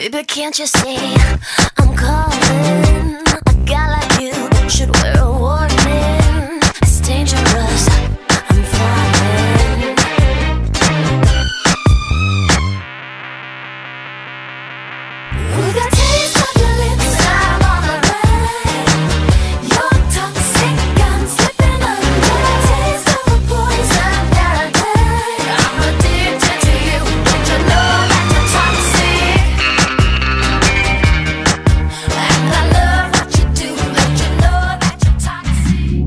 Baby, can't you see I'm calling? A guy like you should wear a warning. It's dangerous, I'm falling. We got taste of your lips, I'm on the run. You're toxic, I'm slipping under. Taste of a poison paradise. I'm addicted to you, don't you know that you're toxic? And I love what you do, don't you know that you're toxic?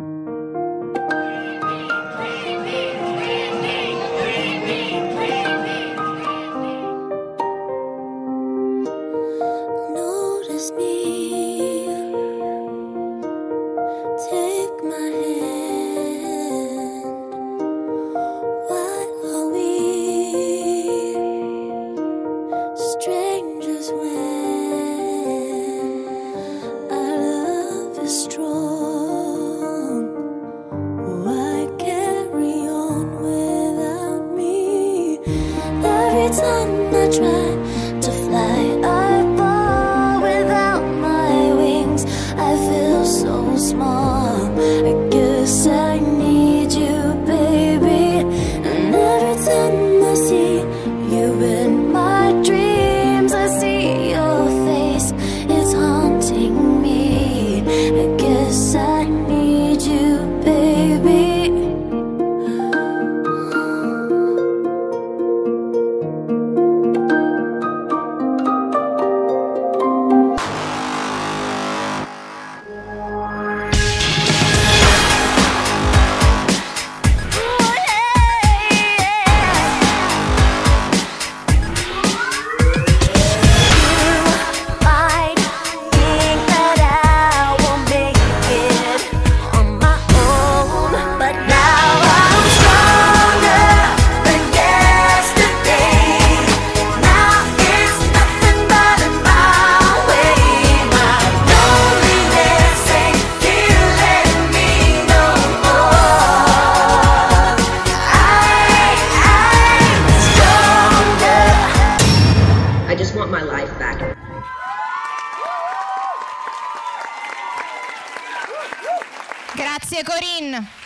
Notice me, take my hand. Why are we strangers when our love is strong? Why carry on without me? Every time I try to fly, I fall without my wings. I feel so small. I guess I need you, baby. And every time I see you in my dreams, I see your face, it's haunting me. I guess I need you, baby. I just want my life back. Grazie Corinne.